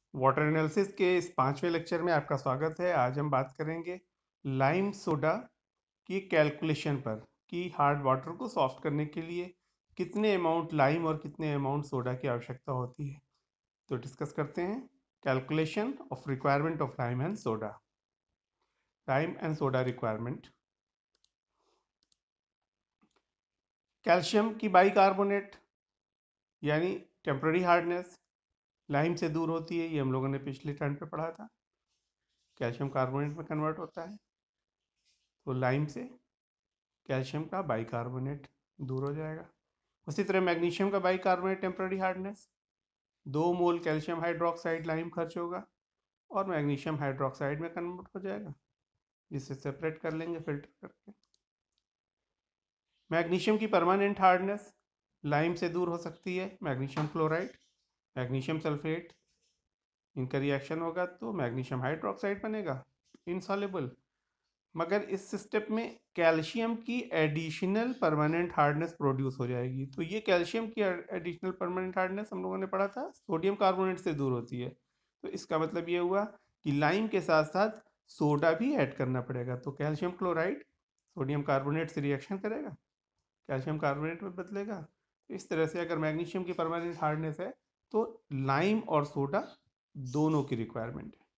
Water analysis के इस 5वें लेक्चर में आपका स्वागत है। आज हम बात करेंगे लाइम सोडा की कैलकुलेशन पर कि हार्ड वाटर को सॉफ्ट करने के लिए कितने अमाउंट लाइम और कितने अमाउंट सोडा की आवश्यकता होती है। तो डिस्कस करते हैं calculation of requirement of lime and soda. Lime and soda requirement. Calcium की बाइकार्बोनेट यानी टेम्पररी हार्डनेस लाइम से दूर होती है, ये हम लोगों ने पिछले टर्न पे पढ़ा था। कैल्शियम कार्बोनेट में कन्वर्ट होता है, तो लाइम से कैल्शियम का बाइकार्बोनेट दूर हो जाएगा। उसी तरह मैग्नीशियम का bicarbonate temporary hardness, 2 mole calcium hydroxide lime खर्च होगा और मैग्नीशियम हाइड्रोक्साइड में कन्वर्ट हो जाएगा, जिसे सेपरेट कर लेंगे फिल्टर करके। मैग्नीशियम की परमानेंट हार्डनेस लाइम से दूर हो सकती है, मैग्नीशियम क्लोराइड, मैग्नीशियम सल्फेट, इनका रिएक्शन होगा तो मैग्नीशियम हाइड्रोक्साइड बनेगा इनसॉल्युबल। मगर इस स्टेप में कैल्शियम की एडिशनल परमानेंट हार्डनेस प्रोड्यूस हो जाएगी। तो ये कैल्शियम की एडिशनल परमानेंट हार्डनेस हम लोगों ने पढ़ा था सोडियम कार्बोनेट से दूर होती है। तो इसका मतलब ये हुआ कि लाइम के साथ साथ सोडा भी ऐड करना पड़ेगा। तो कैल्शियम क्लोराइड सोडियम कार्बोनेट से रिएक्शन करेगा, कैल्शियम कार्बोनेट में बदलेगा। तो इस तरह से अगर मैग्नीशियम की परमानेंट हार्डनेस है तो लाइम और सोडा दोनों की रिक्वायरमेंट है।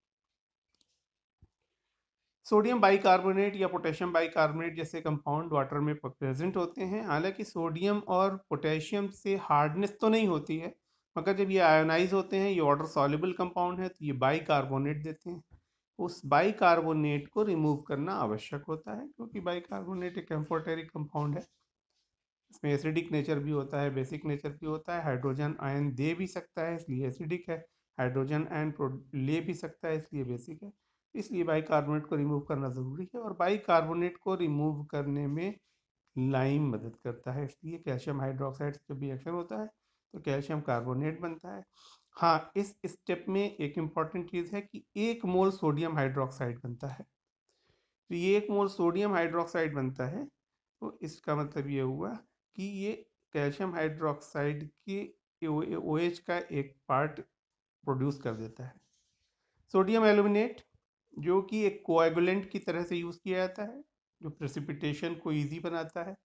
सोडियम बाइकार्बोनेट या पोटेशियम बाइकार्बोनेट जैसे कंपाउंड वाटर में प्रेजेंट होते हैं। हालांकि सोडियम और पोटेशियम से हार्डनेस तो नहीं होती है, मगर जब ये आयोनाइज होते हैं, ये वाटर सॉल्युबल कंपाउंड है, तो ये बाइकार्बोनेट देते हैं। उस बाइकार्बोनेट को रिमूव करना आवश्यक होता है, क्योंकि बाइकार्बोनेट एक एम्फोटेरिक कंपाउंड है। इसमें एसिडिक नेचर भी होता है, बेसिक नेचर भी होता है। हाइड्रोजन आयन दे भी सकता है, इसलिए एसिडिक है। हाइड्रोजन आयन ले भी सकता है, इसलिए बेसिक है। इसलिए बाइकार्बोनेट को रिमूव करना ज़रूरी है, और बाइकार्बोनेट को रिमूव करने में लाइम मदद करता है। इसलिए कैल्शियम हाइड्रोक्साइड से जब रिएक्शन होता है तो कैल्शियम कार्बोनेट बनता है। हाँ, इस स्टेप में एक इम्पॉर्टेंट चीज़ है कि 1 मोल सोडियम हाइड्रोक्साइड बनता है। तो ये 1 मोल सोडियम हाइड्रोक्साइड बनता है, तो इसका मतलब ये हुआ कि ये कैल्शियम हाइड्रोक्साइड की OH का एक पार्ट प्रोड्यूस कर देता है। सोडियम एल्यूमिनेट, जो कि एक कोएगुलेंट की तरह से यूज़ किया जाता है, जो प्रेसिपिटेशन को इजी बनाता है।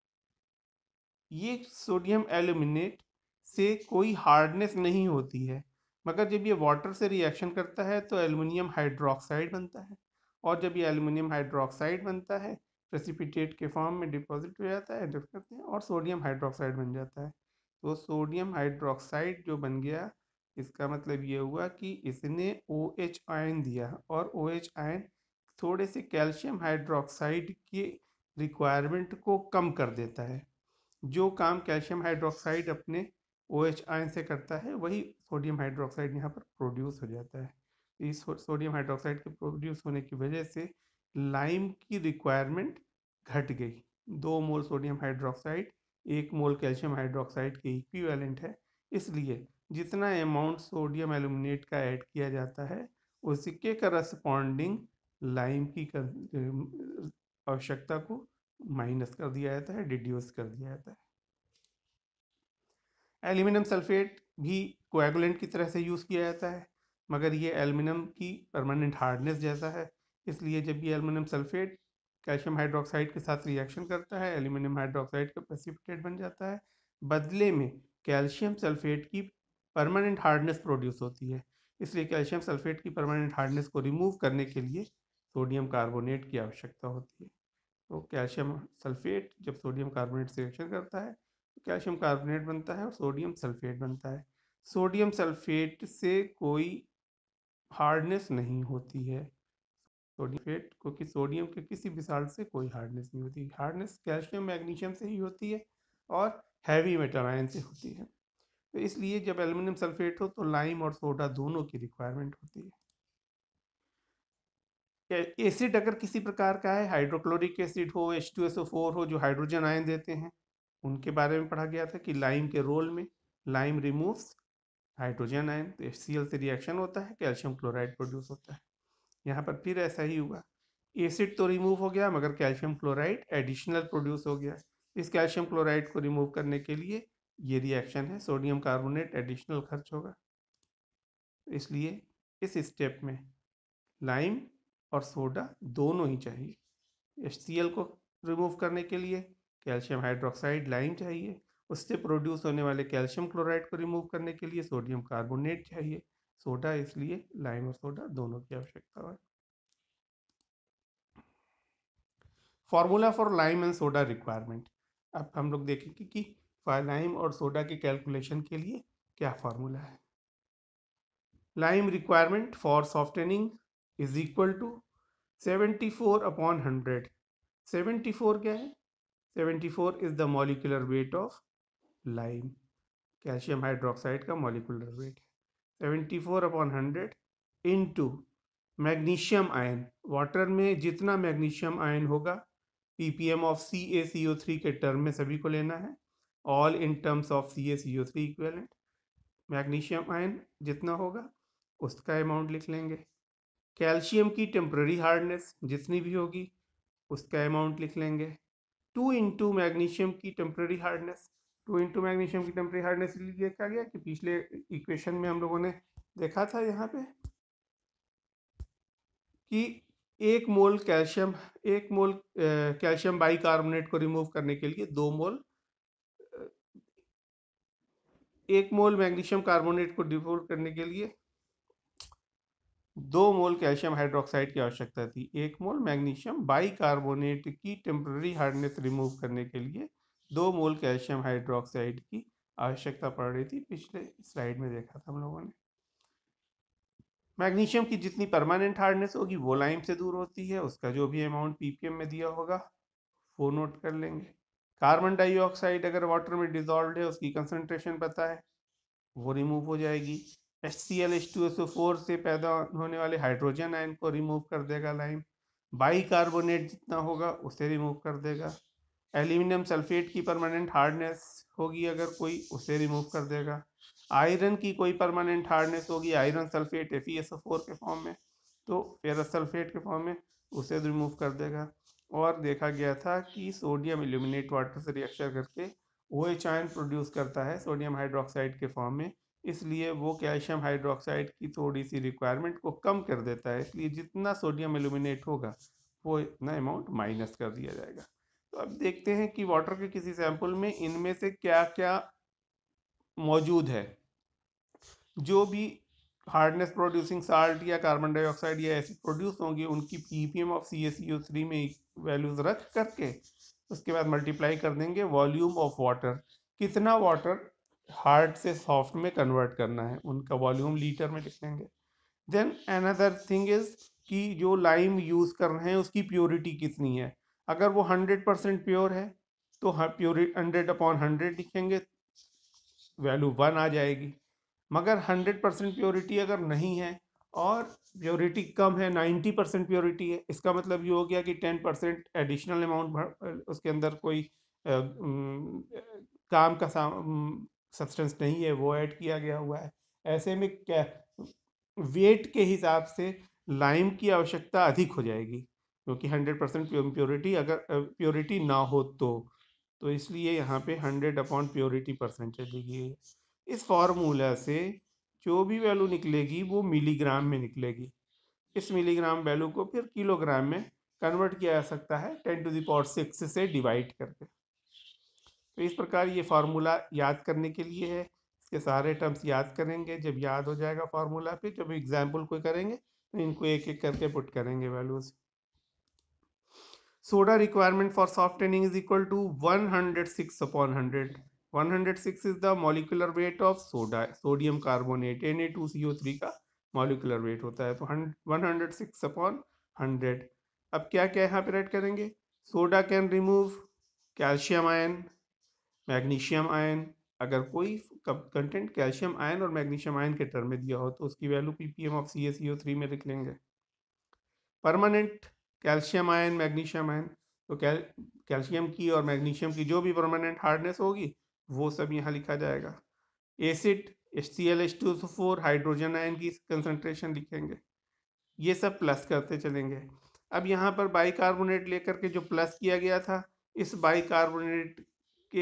ये सोडियम एल्यूमिनेट से कोई हार्डनेस नहीं होती है, मगर जब ये वाटर से रिएक्शन करता है तो एल्युमिनियम हाइड्रोक्साइड बनता है, और जब ये एल्युमिनियम हाइड्रोक्साइड बनता है प्रेसिपिटेट के फॉर्म में डिपॉजिट हो जाता है, डिप करते हैं और सोडियम हाइड्रोक्साइड बन जाता है। तो सोडियम हाइड्रोक्साइड जो बन गया, इसका मतलब ये हुआ कि इसने OH आयन दिया, और OH आयन थोड़े से कैल्शियम हाइड्रोक्साइड की रिक्वायरमेंट को कम कर देता है। जो काम कैल्शियम हाइड्रोक्साइड अपने OH आयन से करता है, वही सोडियम हाइड्रोक्साइड यहाँ पर प्रोड्यूस हो जाता है। इस सोडियम हाइड्रोक्साइड के प्रोड्यूस होने की वजह से लाइम की रिक्वायरमेंट घट गई। 2 mole sodium hydroxide 1 mole calcium hydroxide के इक्विवेलेंट है। इसलिए जितना अमाउंट सोडियम एल्यूमिनेट का ऐड किया जाता है, उसके करस्पॉन्डिंग लाइम की आवश्यकता को माइनस कर दिया जाता है, डिड्यूस कर दिया जाता है। एल्यूमिनियम सल्फेट भी कोएगुलेंट की तरह से यूज़ किया जाता है, मगर ये एल्यूमिनियम की परमानेंट हार्डनेस जैसा है। इसलिए जब ये एल्यूमिनियम सल्फेट कैल्शियम हाइड्रोक्साइड के साथ रिएक्शन करता है, एल्यूमिनियम हाइड्रोक्साइड का प्रेसिपिटेट बन जाता है। बदले में कैल्शियम सल्फेट की परमानेंट हार्डनेस प्रोड्यूस होती है। इसलिए कैल्शियम सल्फेट की परमानेंट हार्डनेस को रिमूव करने के लिए सोडियम कार्बोनेट की आवश्यकता होती है। तो कैल्शियम सल्फेट जब सोडियम कार्बोनेट से रिएक्शन करता है तो कैल्शियम कार्बोनेट बनता है और सोडियम सल्फेट बनता है। सोडियम सल्फेट से कोई हार्डनेस नहीं होती है, सोडियम सल्फेट, क्योंकि सोडियम के किसी भी साल्ट से कोई हार्डनेस नहीं होती। हार्डनेस कैल्शियम मैग्नीशियम से ही होती है और हैवी मेटल आयन से होती है। तो इसलिए जब एल्युमिनियम सल्फेट हो तो लाइम और सोडा दोनों की रिक्वायरमेंट होती है। एसिड अगर किसी प्रकार का है, हाइड्रोक्लोरिक एसिड हो, H2SO4 हो, जो हाइड्रोजन आयन देते हैं, उनके बारे में पढ़ा गया था कि लाइम के रोल में लाइम रिमूव्स हाइड्रोजन आयन, तो HCl से रिएक्शन होता है, कैल्शियम क्लोराइड प्रोड्यूस होता है। यहाँ पर फिर ऐसा ही हुआ, एसिड तो रिमूव हो गया मगर कैल्शियम क्लोराइड एडिशनल प्रोड्यूस हो गया। इस कैल्शियम क्लोराइड को रिमूव करने के लिए ये रिएक्शन है, सोडियम कार्बोनेट एडिशनल खर्च होगा। इसलिए इस स्टेप में लाइम और सोडा दोनों ही चाहिए। HCl को रिमूव करने के लिए कैल्शियम हाइड्रोक्साइड लाइम चाहिए, उससे प्रोड्यूस होने वाले कैल्शियम क्लोराइड को रिमूव करने के लिए सोडियम कार्बोनेट चाहिए, सोडा, इसलिए लाइम और सोडा दोनों की आवश्यकता है। Formula for lime and soda requirement. अब हम लोग देखेंगे कि लाइम और सोडा के कैलकुलेशन के लिए क्या फॉर्मूला है। Lime requirement for softening is equal to 74/100। 74 क्या है? 74 is the molecular weight of lime, calcium hydroxide का मॉलिक्यूलर वेट है 74/100 इंटू मैग्नीशियम आयन। वाटर में जितना मैग्नीशियम आयन होगा ppm ऑफ CaCO3 के टर्म में सभी को लेना है, all in terms of CaCO3 equivalent. Magnesium ion जितना होगा उसका अमाउंट लिख लेंगे। कैल्शियम की टेम्पररी हार्डनेस जितनी भी होगी उसका अमाउंट लिख लेंगे। 2 इंटू मैग्नीशियम की टेम्पररी हार्डनेस, 2 इंटू मैग्नीशियम की टेम्पररी हार्डनेस इसलिए देखा गया कि पिछले इक्वेशन में हम लोगों ने देखा था यहाँ पे कि एक मोल कैल्शियम बाइकार्बोनेट को रिमूव करने के लिए 1 मोल मैग्नीशियम कार्बोनेट को रिमूव करने के लिए 2 मोल कैल्शियम हाइड्रोक्साइड की आवश्यकता थी। 1 मोल मैग्नीशियम बाइकार्बोनेट की टेम्पररी हार्डनेस रिमूव करने के लिए 2 मोल कैल्शियम हाइड्रोक्साइड की आवश्यकता पड़ रही थी, पिछले स्लाइड में देखा था हम लोगों ने। मैग्नीशियम की जितनी परमानेंट हार्डनेस होगी वो लाइम से दूर होती है, उसका जो भी अमाउंट ppm में दिया होगा वो नोट कर लेंगे। कार्बन डाइऑक्साइड अगर वाटर में डिजॉल्व है उसकी कंसंट्रेशन पता है, वो रिमूव हो जाएगी। HCl H2SO4 से पैदा होने वाले हाइड्रोजन आयन को रिमूव कर देगा लाइम। बाइकार्बोनेट जितना होगा उसे रिमूव कर देगा। एल्यूमिनियम सल्फेट की परमानेंट हार्डनेस होगी अगर कोई, उसे रिमूव कर देगा। आयरन की कोई परमानेंट हार्डनेस होगी, आयरन सल्फेट FeSO4 के फॉर्म में, तो फेरस सल्फेट के फॉर्म में, उसे रिमूव कर देगा। और देखा गया था कि सोडियम इल्यूमिनेट वाटर से रिएक्शन करके OH आयन प्रोड्यूस करता है सोडियम हाइड्रोक्साइड के फॉर्म में, इसलिए वो कैल्शियम हाइड्रोक्साइड की थोड़ी सी रिक्वायरमेंट को कम कर देता है, इसलिए जितना सोडियम एल्यूमिनेट होगा वो इतना अमाउंट माइनस कर दिया जाएगा। तो अब देखते हैं कि वाटर के किसी सैंपल में इनमें से क्या क्या मौजूद है। जो भी हार्डनेस प्रोड्यूसिंग साल्ट या कार्बन डाइऑक्साइड या एसिड प्रोड्यूस होंगे उनकी ppm ऑफ CaCO3 में वैल्यूज रख करके उसके बाद मल्टीप्लाई कर देंगे वॉल्यूम ऑफ वाटर, कितना वाटर हार्ड से सॉफ्ट में कन्वर्ट करना है, उनका वॉल्यूम लीटर में लिख लेंगे। देन अनदर थिंग इज कि जो लाइम यूज कर रहे हैं उसकी प्योरिटी कितनी है। अगर वो 100% प्योर है तो प्योरिटी 100/100 लिखेंगे, वैल्यू 1 आ जाएगी। मगर 100% प्योरिटी अगर नहीं है और प्योरिटी कम है, 90% प्योरिटी है, इसका मतलब ये हो गया कि 10% एडिशनल अमाउंट उसके अंदर कोई काम का सब्सटेंस नहीं है वो ऐड किया गया हुआ है। ऐसे में क्या वेट के हिसाब से लाइम की आवश्यकता अधिक हो जाएगी, क्योंकि 100% प्योरिटी अगर प्योरिटी ना हो तो इसलिए यहाँ पे 100 प्योरिटी परसेंटेज ली गई है। इस फॉर्मूला से जो भी वैल्यू निकलेगी वो मिलीग्राम में निकलेगी। इस मिलीग्राम वैल्यू को फिर किलोग्राम में कन्वर्ट किया जा सकता है 10⁶ से डिवाइड करके। तो इस प्रकार ये फार्मूला याद करने के लिए है, इसके सारे टर्म्स याद करेंगे। जब याद हो जाएगा फार्मूला फिर जब एग्जाम्पल कोई करेंगे तो इनको एक एक करके पुट करेंगे values. Soda requirement for softening is equal to 106/100। 106 is the molecular weight of soda, sodium carbonate Na2CO3 का मॉलिक्यूलर वेट होता है, तो 106/100। अब क्या क्या यहाँ पे राइट करेंगे। Soda can remove calcium ion, magnesium ion, अगर कोई कंटेंट कैल्शियम आयन और मैग्नीशियम आयन के टर्म में दिया हो तो उसकी वैल्यू ppm ऑफ CaCO3 में लिख लेंगे। Permanent calcium ion, magnesium ion, तो कैल्शियम की और मैग्नीशियम की जो भी परमानेंट हार्डनेस होगी वो सब यहाँ लिखा जाएगा। Acid HCl H2SO4 hydrogen ion की कंसंट्रेशन लिखेंगे, ये सब प्लस करते चलेंगे। अब यहाँ पर बाइकार्बोनेट लेकर के जो प्लस किया गया था, इस बाइकार्बोनेट के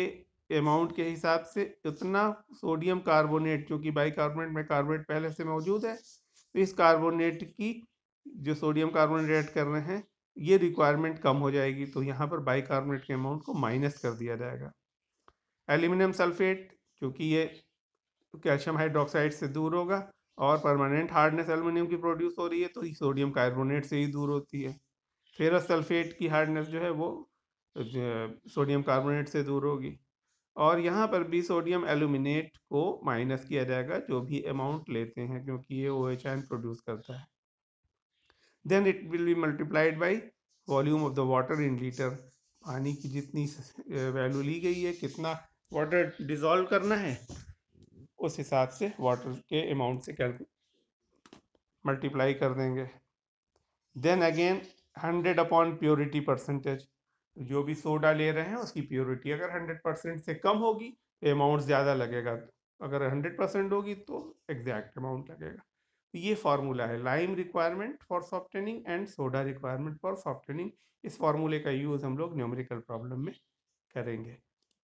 अमाउंट के हिसाब से उतना सोडियम कार्बोनेट, क्योंकि बाइकार्बोनेट में कार्बोनेट पहले से मौजूद है, तो इस कार्बोनेट की जो सोडियम कार्बोनेट ऐड कर रहे हैं ये रिक्वायरमेंट कम हो जाएगी, तो यहाँ पर बाइकार्बोनेट के अमाउंट को माइनस कर दिया जाएगा। एल्यूमिनियम सल्फेट, क्योंकि ये कैल्शियम हाइड्रोक्साइड से दूर होगा और परमानेंट हार्डनेस एल्यूमिनियम की प्रोड्यूस हो रही है, तो ये सोडियम कार्बोनेट से ही दूर होती है। फेरस सल्फेट की हार्डनेस जो है वो सोडियम कार्बोनेट से दूर होगी। और यहाँ पर भी सोडियम एल्यूमिनेट को माइनस किया जाएगा जो भी अमाउंट लेते हैं, क्योंकि ये OH आयन प्रोड्यूस करता है। Then it will be multiplied by volume of the water in litre. पानी की जितनी वैल्यू ली गई है, कितना वाटर डिजॉल्व करना है, उस हिसाब से वाटर के अमाउंट से मल्टीप्लाई कर देंगे। Then again 100 upon purity percentage, जो भी सोडा ले रहे हैं उसकी प्योरिटी अगर 100% से कम होगी तो अमाउंट ज़्यादा लगेगा, अगर 100% होगी तो एग्जैक्ट अमाउंट लगेगा। तो ये फार्मूला है lime requirement for softening and soda requirement for softening. इस फार्मूले का यूज़ हम लोग न्यूमेरिकल प्रॉब्लम में करेंगे।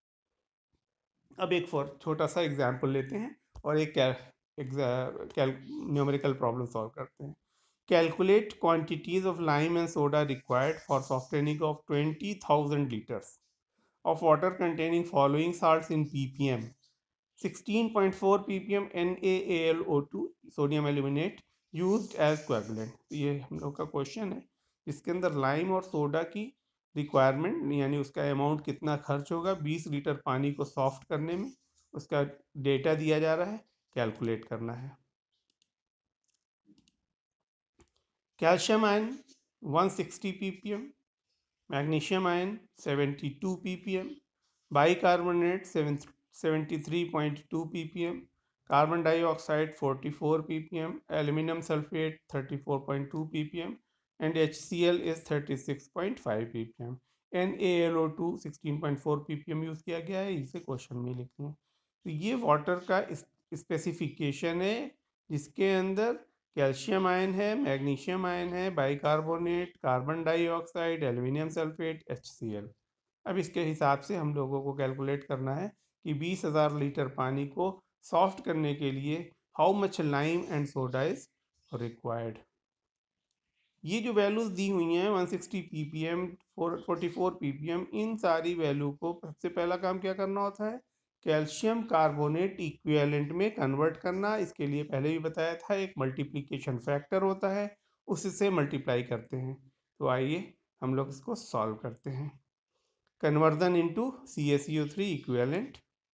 अब एक फॉर छोटा सा एग्जाम्पल लेते हैं और एक न्यूमेरिकल प्रॉब्लम सॉल्व करते हैं। Calculate quantities of lime and soda required for softening of 20,000 liters of water containing following salts in ppm: 16.4 ppm NaAlO2 sodium aluminate used as coagulant। ये हम लोग का क्वेश्चन है, इसके अंदर लाइम और सोडा की रिक्वायरमेंट यानी उसका अमाउंट कितना खर्च होगा 20 लीटर पानी को सॉफ्ट करने में, उसका डेटा दिया जा रहा है, कैलकुलेट करना है। Calcium ion 160 ppm, magnesium ion 72 ppm, bicarbonate 73.2 ppm, carbon dioxide 44 ppm, aluminum sulfate 34.2 ppm, and HCl is 36.5 ppm। NaLO2 16.4 ppm use किया गया है, इसे क्वेश्चन में लिखना है। तो ये वाटर का स्पेसिफिकेशन है जिसके अंदर कैल्शियम आयन है, मैग्नीशियम आयन है, bicarbonate, carbon dioxide, aluminium sulphate, HCl। अब इसके हिसाब से हम लोगों को कैलकुलेट करना है कि 20,000 लीटर पानी को सॉफ्ट करने के लिए how much lime and soda is required. ये जो वैल्यूज़ दी हुई हैं 160 ppm 44 ppm, इन सारी वैल्यू को सबसे पहला काम क्या करना होता है, कैल्शियम कार्बोनेट इक्विवेलेंट में कन्वर्ट करना। इसके लिए पहले भी बताया था एक मल्टीप्लिकेशन फैक्टर होता है, उससे मल्टीप्लाई करते हैं। तो आइए हम लोग इसको सॉल्व करते हैं। Conversion into CaCO3 equivalent,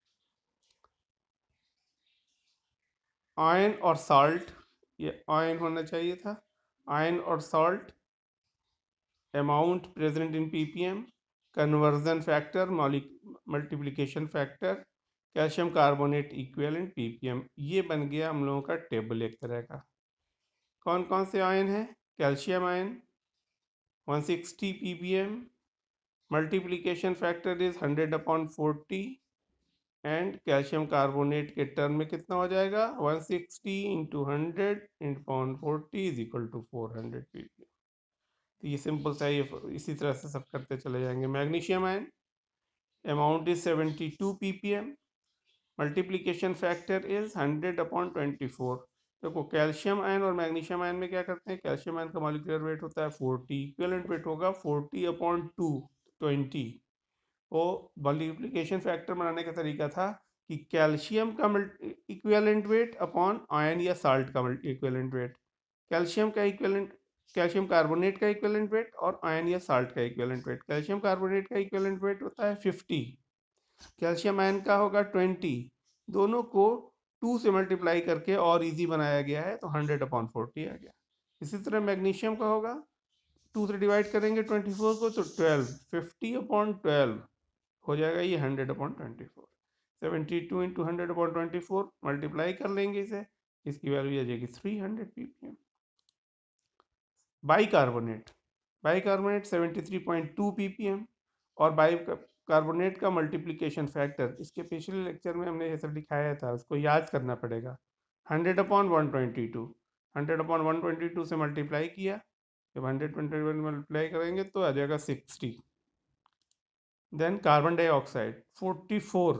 ion और साल्ट, ये आयन होना चाहिए था, आयन और salt, amount present in ppm, conversion factor, multiplication factor, calcium carbonate equivalent ppm। ये बन गया हम लोगों का टेबल एक तरह का। कौन कौन से आयन है, calcium ion 160 ppm, multiplication factor is 100 upon 40, and calcium carbonate के टर्म में कितना हो जाएगा 160 into 100 upon 40 is equal to 400 ppm। तो ये सिंपल सा, ये इसी तरह से सब करते चले जाएंगे। Magnesium ion amount is 72 ppm, multiplication factor is 100 upon 24। देखो कैल्शियम आयन और मैग्नीशियम आयन में क्या करते हैं, कैल्शियम आयन का मॉलिक्यूलर वेट होता है 40, इक्विवेलेंट वेट होगा 40 अपॉन 2 20। वो मल्टीप्लिकेशन फैक्टर बनाने का तरीका था कि कैल्शियम का इक्विवेलेंट वेट अपॉन आयन या साल्ट का इक्विवेलेंट वेट, कैल्शियम का इक्विवेलेंट, कैल्शियम कार्बोनेट का इक्विवेलेंट वेट और आयन या साल्ट का इक्विवेलेंट वेट। कैल्शियम कार्बोनेट का इक्विवेलेंट वेट होता है 50, कैल्शियम आयन का होगा 20। दोनों को 2 से मल्टीप्लाई करके और इजी बनाया गया है, तो 100 अपॉन 40 आ गया। इसी तरह मैग्नीशियम का होगा, 2 से डिवाइड करेंगे 24 को तो 12, 50 अपॉन 12 हो जाएगा ये 100 अपॉन 24। 72 इंटू 100 अपॉन 24 मल्टीप्लाई कर लेंगे इसे, इसकी वैल्यू आ जाएगी 300 ppm। बाइकार्बोनेट, बाइकार्बोनेट 73.2 ppm, और बाइकार्बोनेट का मल्टीप्लिकेशन फैक्टर इसके पिछले लेक्चर में हमने ये सब दिखाया था, उसको याद करना पड़ेगा। 100 अपॉन 122, 100 अपॉन 122 से मल्टीप्लाई किया, जब 121 मल्टीप्लाई करेंगे तो आ जाएगा 60। देन कार्बन डाइऑक्साइड 44,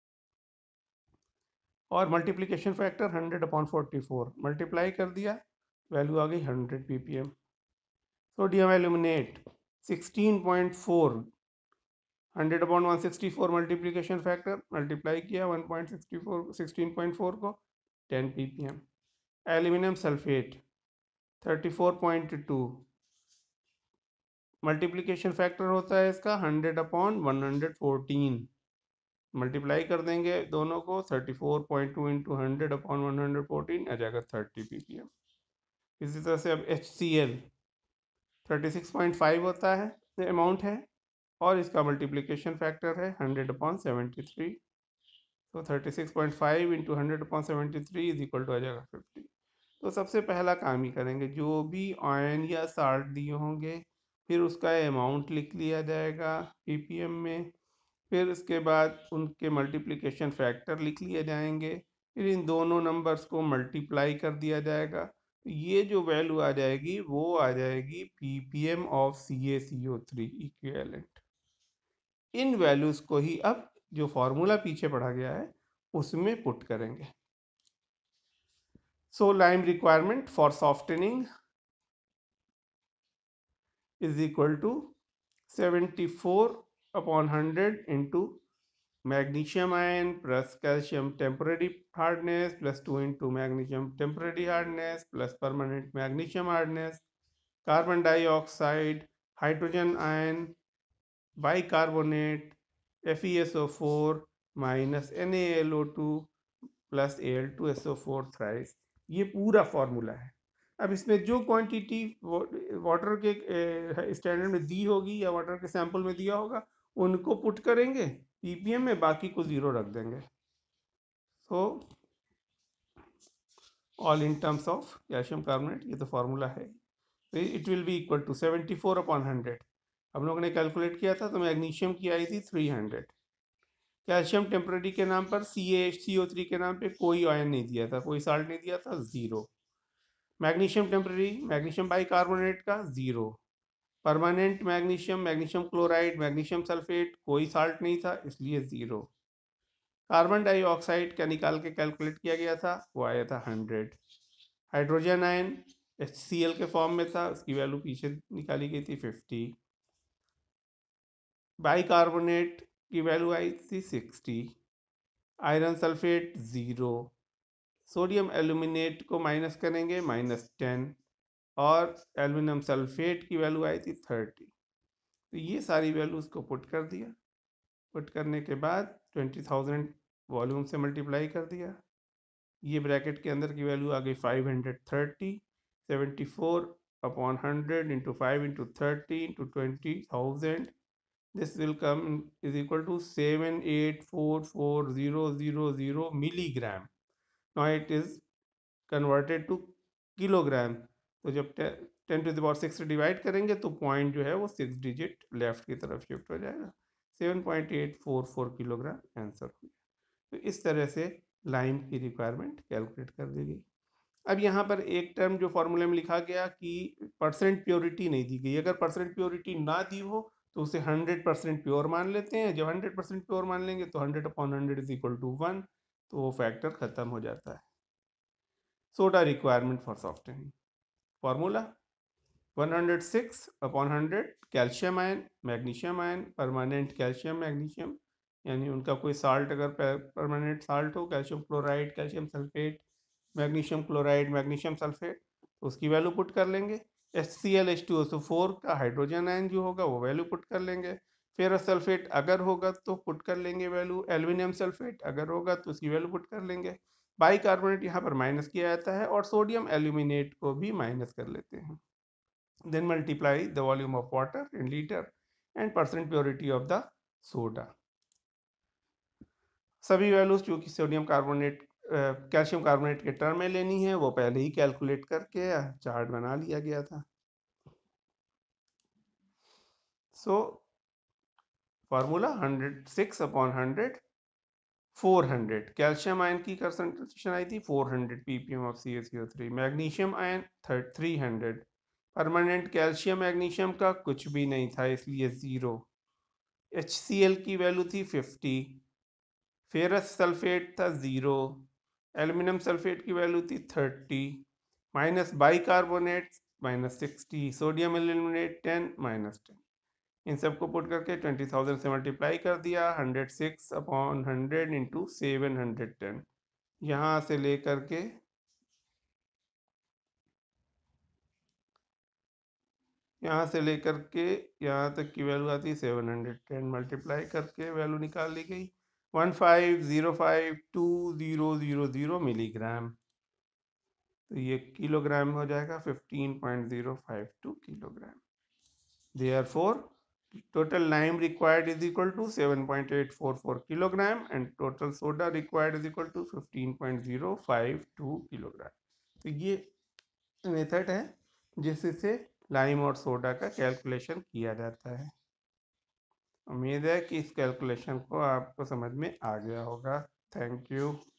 और मल्टीप्लिकेशन फैक्टर 100/44, मल्टीप्लाई कर दिया, वैल्यू आ गई 100 ppm। Sodium aluminate 16.4, 100/164 multiplication factor, multiply किया 1.64 16.4 को, 10 ppm। Aluminium sulphate 34.2, multiplication factor होता है इसका 100/114, मल्टीप्लाई कर देंगे दोनों को, 34.2 इंटू 100/114 आ जाएगा 30 ppm। इसी तरह से अब HCl 36.5 होता है, अमाउंट है, और इसका मल्टीप्लिकेशन फैक्टर है 100/73, तो 36.5 इंटू 100/73 इज इक्वल टू आ जाएगा 50। तो सबसे पहला काम ही करेंगे, जो भी आयन या साल्ट दिए होंगे फिर उसका अमाउंट लिख लिया जाएगा ppm में, फिर उसके बाद उनके मल्टीप्लिकेशन फैक्टर लिख लिए जाएंगे, फिर इन दोनों नंबर्स को मल्टीप्लाई कर दिया जाएगा, तो ये जो वैल्यू आ जाएगी वो आ जाएगी ppm ऑफ CaCO3 इक्विवेलेंट। इन वैल्यूज को ही अब जो फॉर्मूला पीछे पढ़ा गया है उसमें पुट करेंगे। So lime requirement for softening is equal to 74/100 into magnesium ion plus calcium temporary hardness plus 2 into magnesium temporary hardness plus permanent magnesium hardness, carbon dioxide, hydrogen ion, bicarbonate, FeSO4 minus NaLO2 plus Al2SO4 thrice. ये पूरा formula है। अब इसमें जो quantity water के standard में दी होगी या वाटर के सैंपल में दिया होगा उनको पुट करेंगे ppm में, बाकी को जीरो रख देंगे। So all in terms of calcium carbonate, ये तो फॉर्मूला है, तो it will be equal to 74/100। हम लोग ने कैलकुलेट किया था तो मैग्नीशियम की आई थी 300, कैल्शियम टेम्पररी के नाम पर CaCO3 के नाम पे कोई आयन नहीं दिया था, कोई साल्ट नहीं दिया था, zero. Magnesium temporary magnesium bicarbonate का zero, permanent magnesium, magnesium chloride, magnesium sulphate, कोई साल्ट नहीं था इसलिए जीरो। कार्बन डाइऑक्साइड का निकाल के कैलकुलेट किया गया था, वो आया था 100। हाइड्रोजन आयन HCl के फॉर्म में था, उसकी वैल्यू पीछे निकाली गई थी 50। बाइकार्बोनेट की वैल्यू आई थी 60, iron sulphate zero, sodium aluminate को माइनस करेंगे -10, और एल्यूमिनियम सल्फेट की वैल्यू आई थी 30। तो ये सारी वैल्यूज को पुट कर दिया, पुट करने के बाद 20,000 वॉल्यूम से मल्टीप्लाई कर दिया, ये ब्रैकेट के अंदर की वैल्यू आ गई 530, 74/100 into 5 into 30 into 20,000, this will come is equal to 7844000 milligram। now it is converted to kilogram, तो जब 10⁶ से डिवाइड करेंगे तो पॉइंट जो है वो 6 डिजिट लेफ्ट की तरफ शिफ्ट हो जाएगा, 7.844 किलोग्राम आंसर हुआ। तो इस तरह से लाइम की रिक्वायरमेंट कैलकुलेट कर दी गई। अब यहाँ पर एक टर्म जो फॉर्मूले में लिखा गया कि परसेंट प्योरिटी नहीं दी गई, अगर परसेंट प्योरिटी ना दी हो तो उसे 100% प्योर मान लेते हैं, जब 100% प्योर मान लेंगे तो 100/100 इज इक्वल टू 1, तो वो फैक्टर खत्म हो जाता है। Soda requirement for softening formula 106/100 calcium ion, magnesium ion, permanent calcium magnesium, यानी उनका कोई साल्ट अगर परमानेंट साल्ट हो, calcium chloride, calcium sulphate, magnesium chloride, magnesium sulphate, तो उसकी वैल्यू पुट कर लेंगे। HCl का हाइड्रोजन आयन जो होगा वो वैल्यू पुट कर लेंगे। फेरस सल्फेट अगर होगा तो पुट कर लेंगे वैल्यू, एल्यूमिनियम सल्फेट अगर होगा तो उसकी वैल्यू पुट कर लेंगे। बाइकार्बोनेट यहाँ पर माइनस किया जाता है और सोडियम एल्यूमिनेट को भी माइनस कर लेते हैं। then multiply the volume of water in liter and percent purity of the soda। सभी वैल्यूज चूंकि सोडियम कार्बोनेट कैल्शियम कार्बोनेट के टर्म में लेनी है वो पहले ही कैलकुलेट करके चार्ट बना लिया गया था। सो फार्मूला 106/100 400, कैल्शियम आयन की कंसंट्रेशन आई थी 400 ppm of CaCO3, magnesium ion 300, permanent calcium magnesium का कुछ भी नहीं था इसलिए जीरो, HCl की वैल्यू थी 50, फेरस सल्फेट था 0, एल्यूमिनियम सल्फेट की वैल्यू थी 30, माइनस बाइकार्बोनेट -60, सोडियम एल्यूमिनेट 10 -10। इन सबको पुट करके 20,000 से मल्टीप्लाई कर दिया, 106/100 इंटू 710। यहाँ से लेकर के यहाँ से लेकर के यहाँ तक की वैल्यू आती है 710, मल्टीप्लाई करके वैल्यू निकाल ली गई 15052000 मिलीग्राम। तो ये किलोग्राम हो जाएगा 15.052 kilogram. Therefore, total lime required is equal to 7.844 kilogram and total soda required is equal to 15.052 kilogram। तो ये मेथड है जिससे लाइम और सोडा का कैलकुलेशन किया जाता है। उम्मीद है कि इस कैलकुलेशन को आपको समझ में आ गया होगा। Thank you.